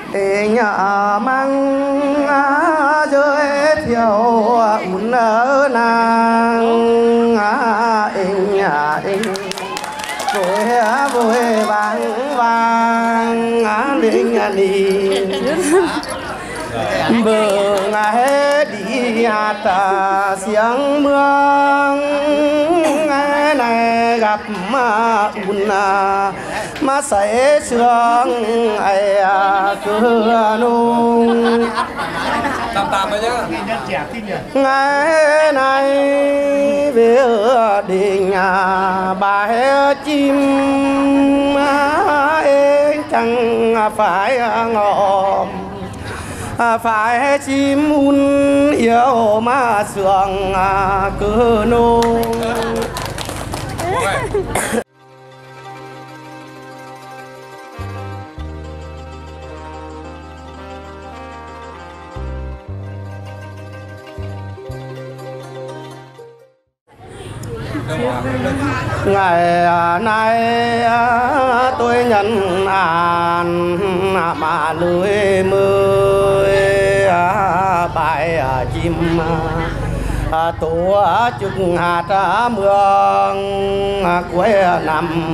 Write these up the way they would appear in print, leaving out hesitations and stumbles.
nhà mang giới thiệu un nàng nhà vui vang vang linh đi bờ ngày đi ta xiang mương ngày này gặp mà un mà say sương ai cửa nung tạm vậy nhá. ngày này về đình bài chim chẳng phải ngòm phải chim un yêu mà sương cửa nung ngày nay tôi nhận an mà lưới mươi bài chim tổ chức hạt mương quê nằm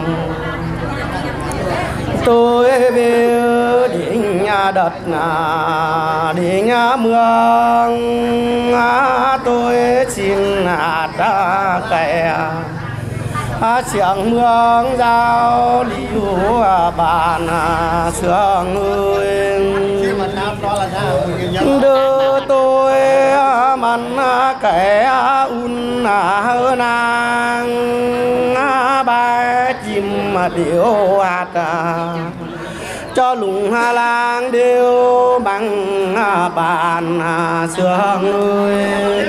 tôi về đến đất đến mương tôi xin hạt kẻ chẳng mương giao liu bàn sương ơi đưa tôi mắn kẻ un hơn nàng ba chim điệu hạt cho lùng hà lang đều bằng bàn sương ơi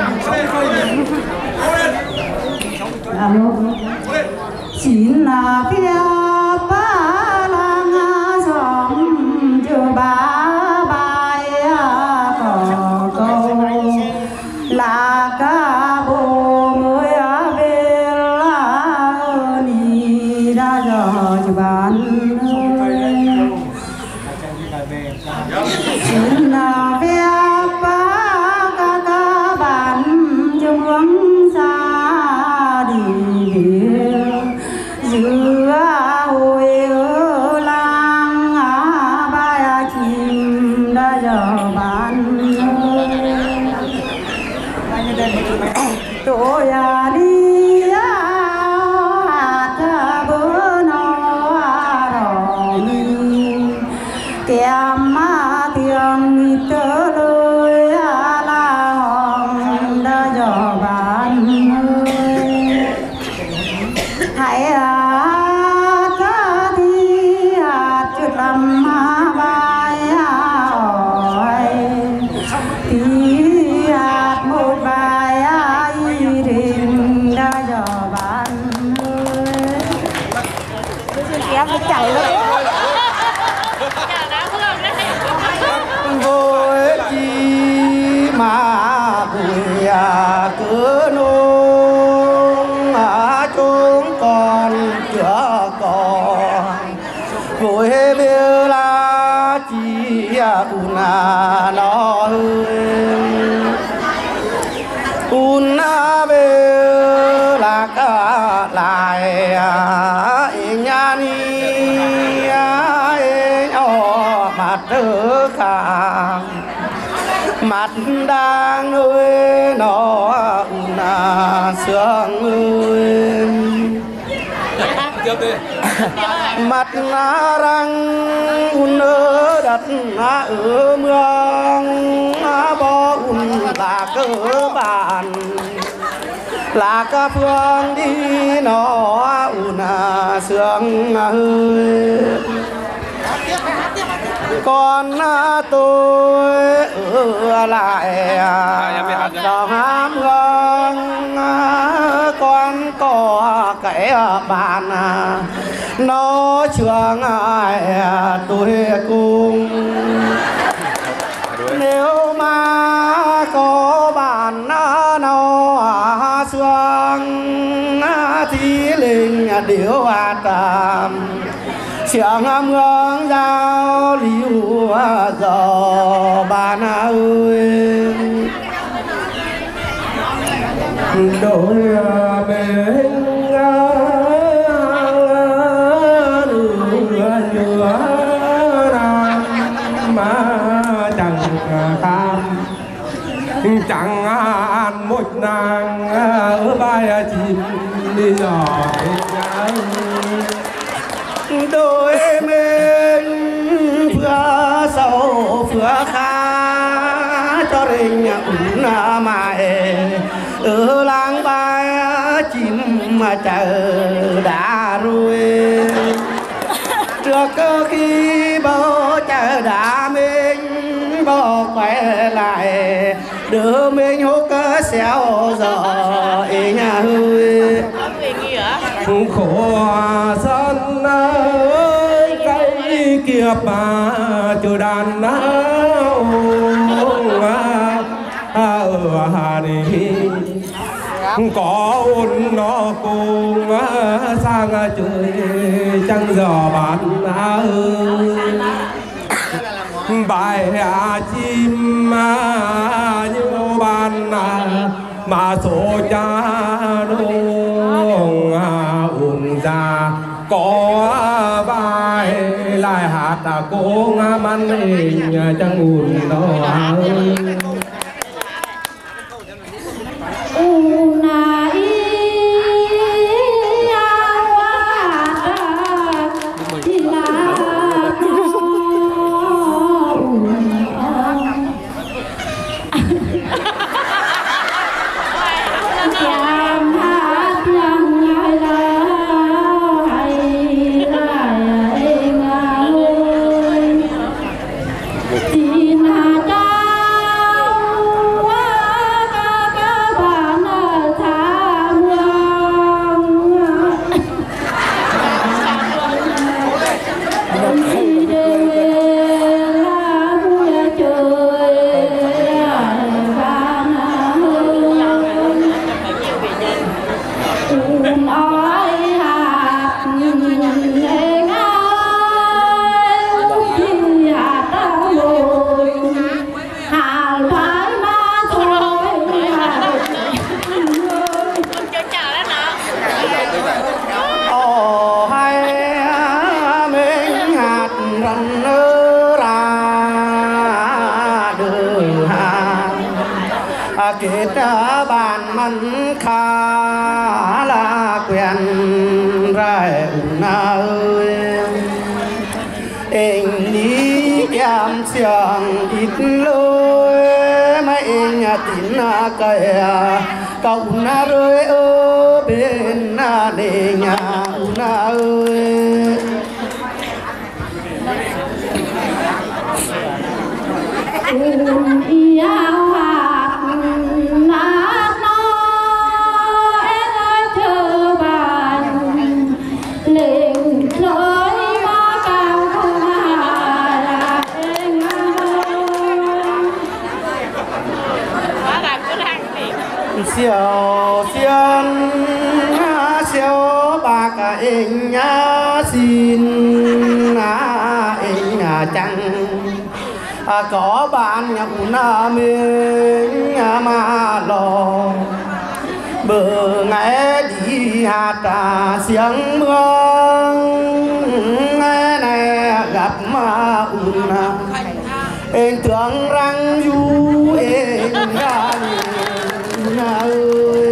xin là phía ba lang dòng chưa ba bài có câu là ca bồ mới về là ni đã giờ cho bạn xin là phía ba ca bạn chung xa đi giữa hồi lang ba chim đã giờ bán tôi đi hạt bữa nó rồi kèm tiếng tơ lôi là hòn đã giờ bán hãy làm bài hỏi thì hạt một bài đình đã giờ bạn kéo phải chạy luôn với chi mà bụi cứ nung chúng còn chưa còn vui bia la chi una nó una về là cả lại nhà ni mặt thứ cả mặt đang nuôi nó una sương ơi mặt răng un ở đất ở mương bo un là cơ bản là các phương đi nó un sương ơi con tôi ở lại đó ham hương con có cái bàn nó trường ai tôi cùng nếu mà có bàn nó sương thì linh điệu tạm Sương hương giao liu gió bà ơi đôi bên chẳng ăn một nàng ở bài chim đi giỏi đôi bên vừa sầu vừa khá cho đình mãi ở làng bài chim mà chờ đã rồi trước khi bố chờ đã mình bố quay lại đưa mình hút xéo gió nhà hơi khổ sân ơi cây kiệp mà chờ đàn áo ở hà đi có ôn nó cùng sang trời trăng gió bán bài chim như ban mà số cha nông ùn ra có bài lại hạt cô man hình trăng ùn đó kết bàn mắn khá là quen rai ơi anh đi em xiang ít lối mà anh tin cây cậu na rơi ở bên để nhà ơi siêu xiên siêu bạc anh xin anh chẳng có bạn nhậu na mình mà lo bờ ngày đi hạt xiang mưa ngày này gặp mà anh tưởng rằng du anh ra ơi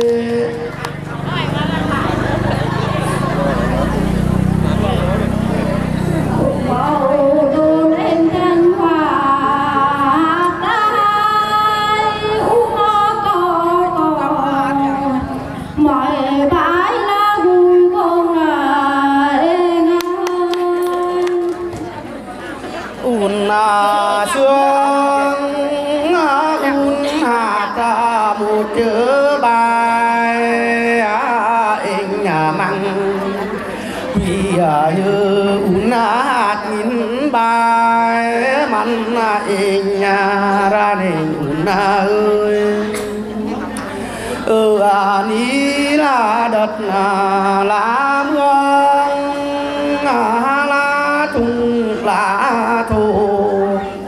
một chữ bài anh măng vì như hạt nhìn bài mặn anh ra nên ơi ní là đất lá mương lá tung lá thô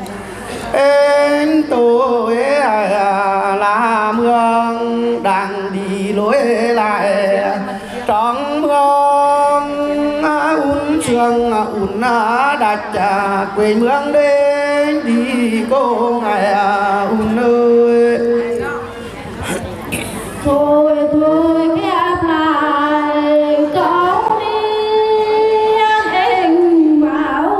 đặt quê mương đến đi cô ngài un ơi thôi thôi cái áp lại câu đi anh bảo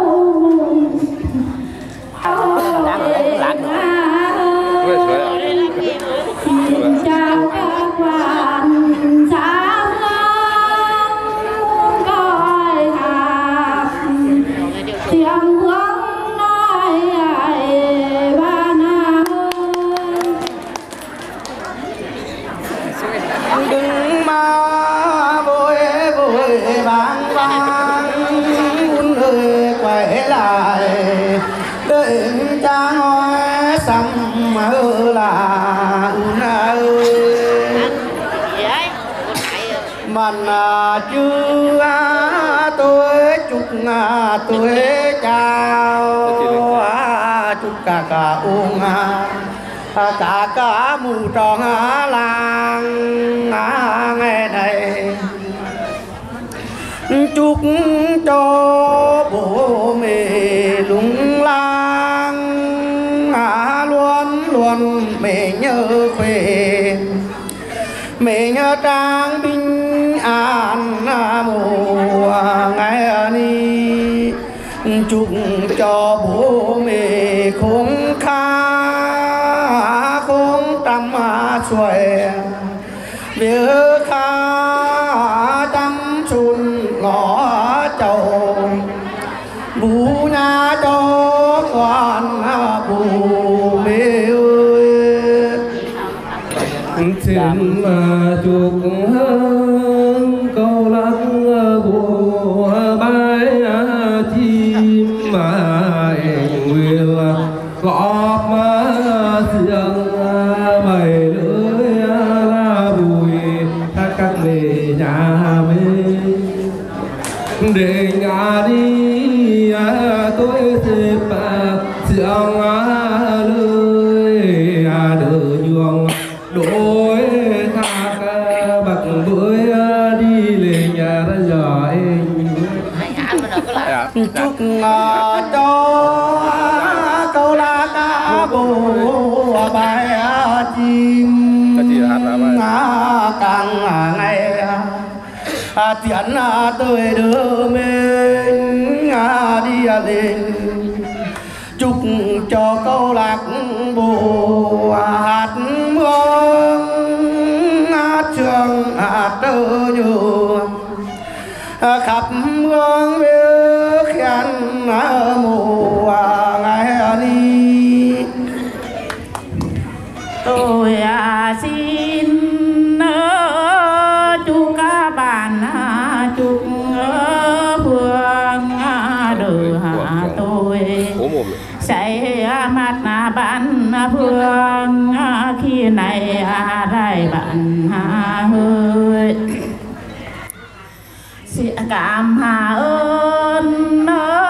xin chào các bạn sáng coi hạt tiếng hướng nói ba na đừng mà vội vội vàng vàng un ơi quay lại đợi cha nói xong mà là un ơi mình chưa tôi chúc tôi chào chúc cả uống cả mù tròn làng ngày này chúc cho bố mẹ lung lang luôn luôn mẹ nhớ khỏe mẹ nhớ trang bình an mùa ngày ni chúc cho bố mẹ không khá không tâm xuôi việc khá tâm xuân ngõ chầu bù nhà cho con bù mẹ ơi xin chúc hương câu lạc bộ bãi chim nguyện góp sương bày lưới la bùi các về nhà mình để nhà đi tôi xếp sương lưới đỡ nhuồng đối khác bạc bưởi đi lên nhà ra giỏi chúc cho câu lạc bộ bài chim càng ngày tiến tới đưa mình đi lên chúc cho câu lạc bộ hát mương hát trường hát tơ nhường khắp mương biết khen mùa ngày đi tôi xin chúc các bạn chúc phương đời tôi sẽ mặt bạn phương khi này đại bạn hơi xin cảm ơn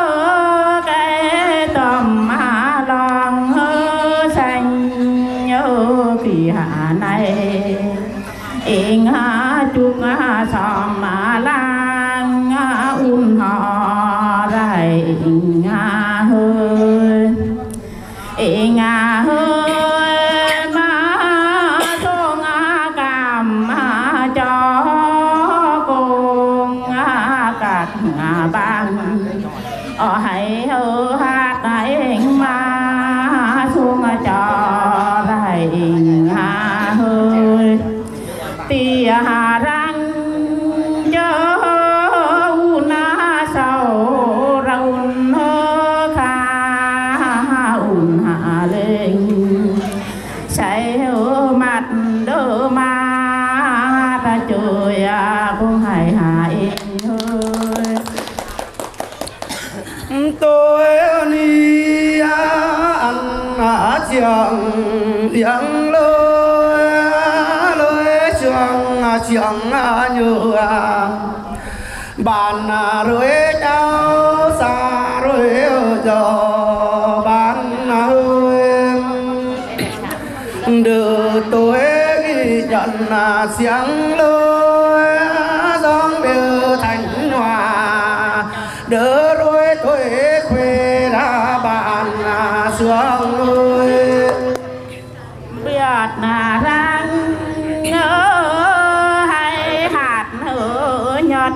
cái tầm lòng xanh nhớ kỳ hạ này in chúc xóm lang un họ rải hơi in hơi mà thôn cảm cho con các bạn hãy hát hãy mà xuống cho rải hơi tia răng chớ na sầu raun kha un hạ lên say mặt đỡ ma ta trời cũng hãy hại hơi tôi đi ăn trường tiếng lối trường trường như bàn rồi cháu xa rồi giờ bàn ơi đưa tôi nhận tiếng lối gióng biểu thành hòa đỡ rồi tôi sương ơi biết là răng hay hạt nở nhật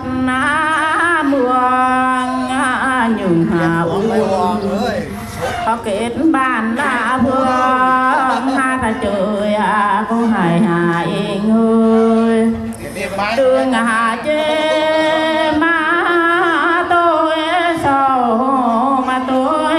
muông nhung hà có kết bàn là vương hát trời có hài hài người đường hà chê mà tôi sầu mà tôi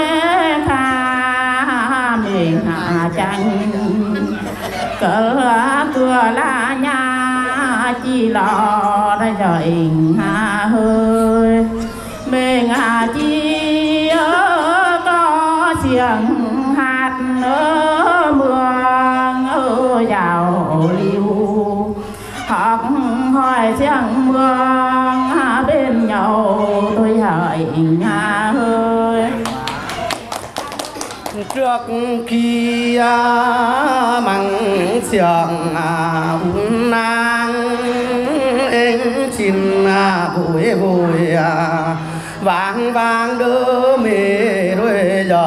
tha mình hà tranh cỡ cửa là nhà chỉ lo đã rồi hà hơi mình hà chi có xiềng hạt ở mương ở giàu liu học hỏi xiềng mương bên nhau tôi hỏi hà hơi trước khi măng xiềng nang anh xin vui vui vang vang đỡ mê rồi giờ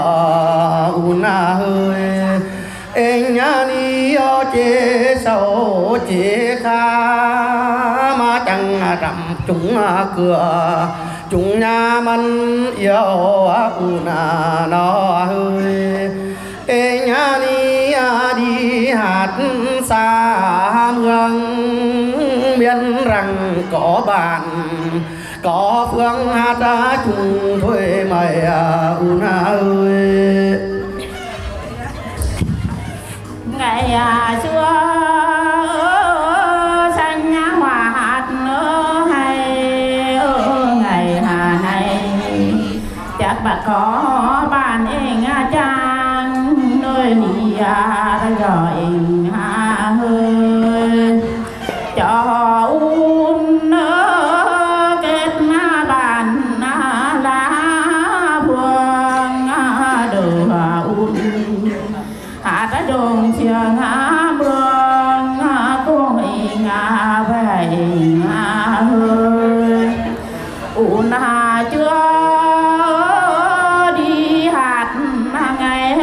hơi anh đi chế sầu chế kha mà chẳng rằm chúng cửa chúng nhà mình yêu nó hơi anh đi hạt xa mương biên rằng có bạn có phương hát chung thôi mày ơi ngày xưa xanh hòa hạt nữa hay ngày hà này chắc bà có bạn em trang nơi nì ra gọi hà hơi cho un nữa kết bàn lá buông đồ un hạ đã đồn trường mương cô hình về hơi un chưa đi hạt ngày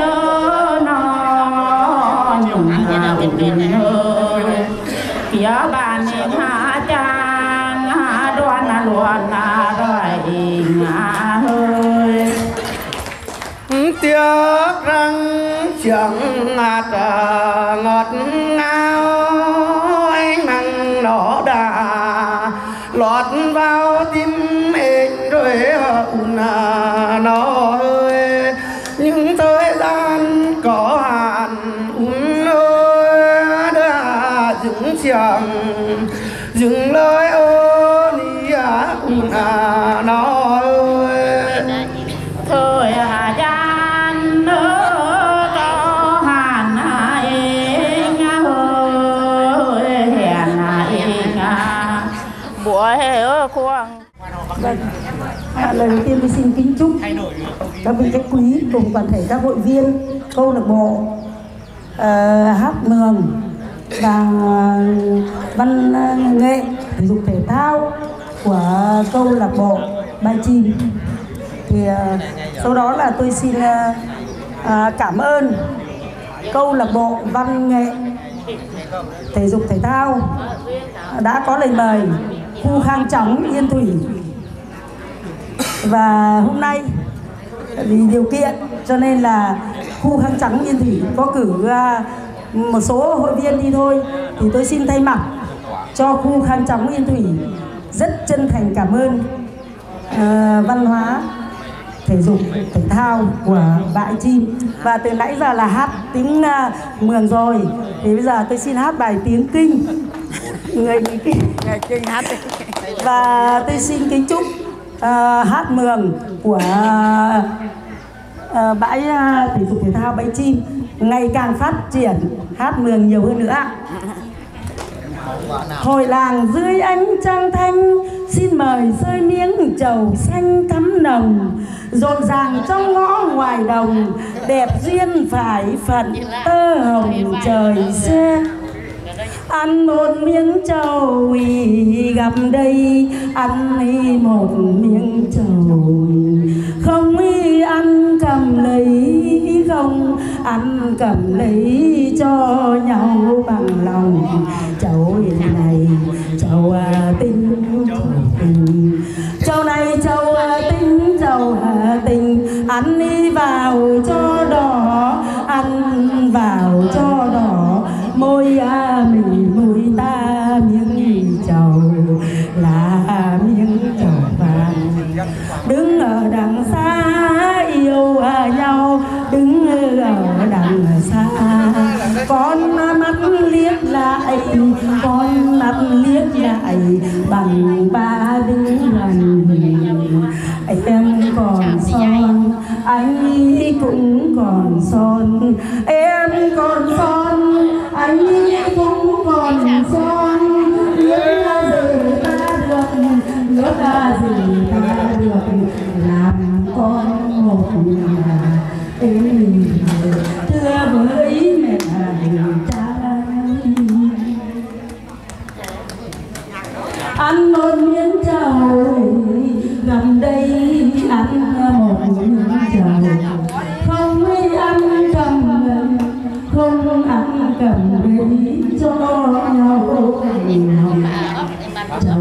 nó nhung bình hơi kia bàn hạ trang đoan luận rồi hơi tiếc rằng chẳng ngạt ngọt ngào anh nắng nó đã lọt vào tim anh rồi nó ơi những thời gian có hạn ơi đã dừng chẳng dừng lời ôn nó ơi thời gian nữa có hàn anh ơi hẹn anh buổi ở khoang. Vâng, lời đầu tiên tôi xin kính chúc các vị khách quý cùng toàn thể các hội viên câu lạc bộ hát mường và văn nghệ thể dục thể thao của câu lạc bộ Ba Chim. Thì sau đó là tôi xin cảm ơn câu lạc bộ văn nghệ thể dục thể thao đã có lời mời khu Khang Trống Yên Thủy, và hôm nay vì điều kiện cho nên là khu Khang Trống Yên Thủy có cử một số hội viên đi thôi, thì tôi xin thay mặt cho khu Khang Trống Yên Thủy rất chân thành cảm ơn văn hóa thể dục thể thao của Bãi Chim. Và từ nãy giờ là hát tiếng Mường rồi, thì bây giờ tôi xin hát bài tiếng Kinh, người Kinh hát. Và tôi xin kính chúc hát Mường của bãi thể dục thể thao Bãi Chim ngày càng phát triển, hát Mường nhiều hơn nữa. Hồi làng dưới ánh trăng thanh, xin mời rơi miếng trầu xanh thắm nồng, rộn ràng trong ngõ ngoài đồng, đẹp duyên phải phận tơ hồng trời xe. Ăn một miếng trầu gặp đây, ăn một miếng trầu không ăn cầm lấy, không anh cầm lấy cho nhau bằng lòng. Cháu này cháu tình, cháu này cháu tình, cháu tình. Ăn đi vào cho đỏ, ăn vào cho đỏ. Môi mình môi ta miếng trầu là miếng trầu vàng. Đứng ở đằng xa yêu nhau, đứng ở đằng xa. Con mắt liếc lại, con mắt liếc lại bằng ba đứng gần. Em còn son, anh cũng còn son. Em còn son, anh cũng còn son. Nước gì ta được, nước gì ta được, làm con một nhà. Em thưa với mẹ cha, ăn một miếng trầu gần đây, ăn một miếng trầu. Không mấy ăn cầm, không ăn cầm đấy cho nhau. Cháu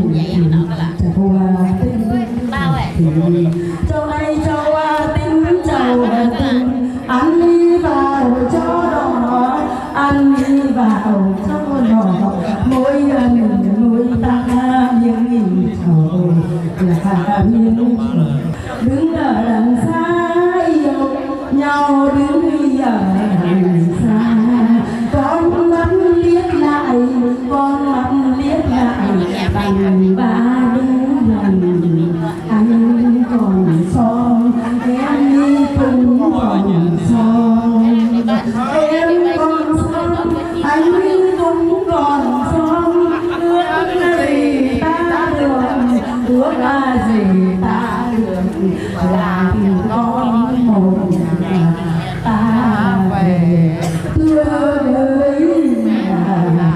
cháu này cháu tính, cháu tính. Ăn đi vào cho đỏ, ăn đi vào cho đỏ. Môi mình môi ta miếng trầu là miếng trầu. Đứng ở đằng xa yêu nhau, đứng ở đằng xa. Con mắt liếc lại, con mắt liếc lại bằng ba đứng gần. Anh còn son, em cũng còn son. Em còn son, anh cũng còn son. Ước gì ta được, ước gì ta được, làm con một nhà ta về. Thưa với nhà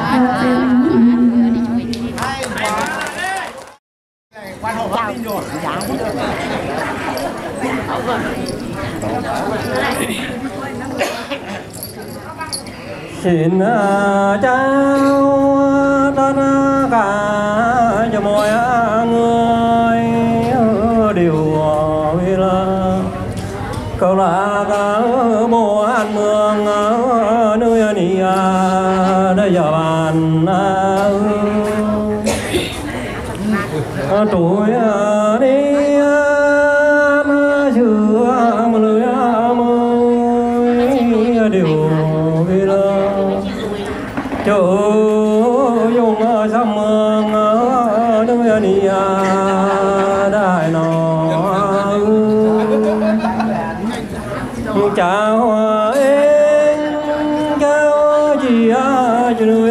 xin chào tất cả cho mọi người đều vì là câu là cả bộ an mương nơi này đây giờ bàn tuổi đi chưa mà lưới mới đều vì là chỗ dùng sông mương nơi này đại nó chào em chào chị chị nuôi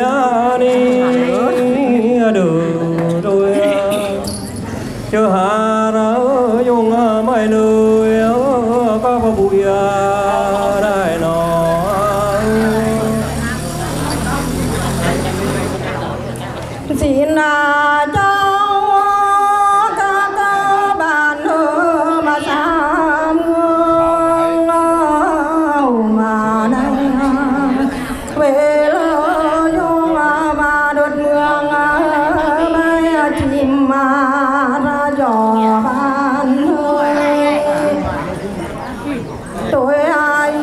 đi được rồi chưa hà ra dùng mấy lưới có bụi đại nó xin cháu các bạn mà xa mương mà đang về lỡ dung mà đột mương bay chim mà ra gió ban hơi tôi ai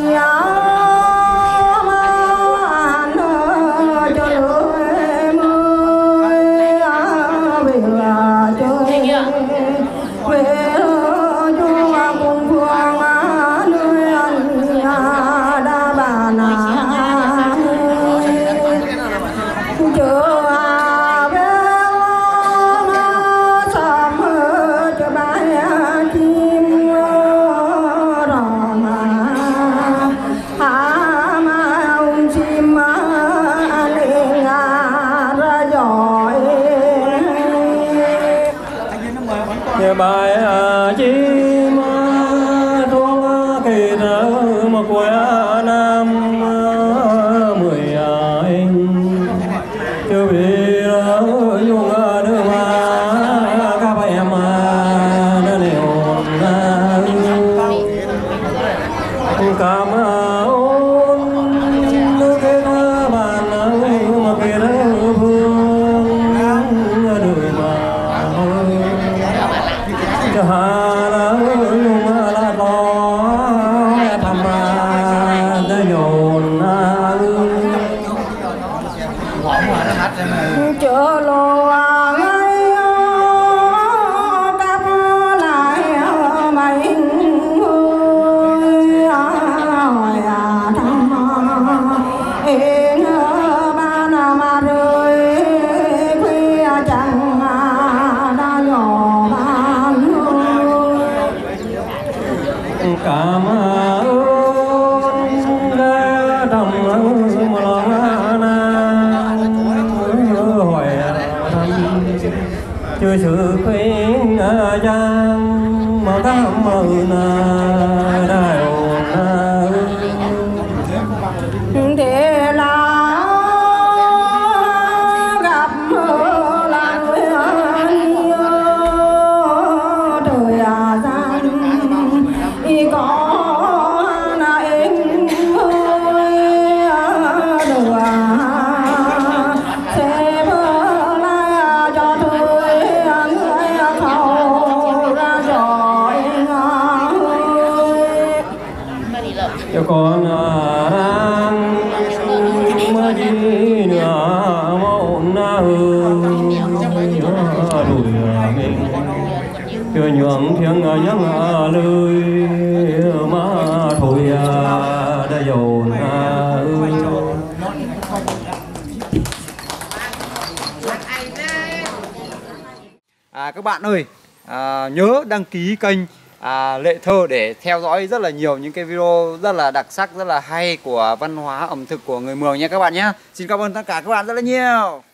bài chim thuốc kỳ nở một quê nam mười anh chưa bị dùng đưa mà các bạn em đã đều cảm ơn cái bạn mà kia phương đời mà cho hà là lo tham ra để nhồn chợ lô ngay cắp lại mày ơi hỏi thăm em ba mà rơi khuya chẳng đã nhỏ ban cảm ơn đã đồng mà lo chưa sự khuyên giang mà cảm ơn đại ổn để là gặp là người anh đời gian y có là em ơi được sẽ bơ lại cho tôi người khâu ra rồi cho con đang mơ đi nữa mộng hương đùi mình chưa nhường tiếng nhắn lời mà thôi đã dồn các bạn ơi, nhớ đăng ký kênh Lệ Thơ để theo dõi rất là nhiều những cái video rất là đặc sắc, rất là hay của văn hóa ẩm thực của người Mường nha các bạn nhé. Xin cảm ơn tất cả các bạn rất là nhiều.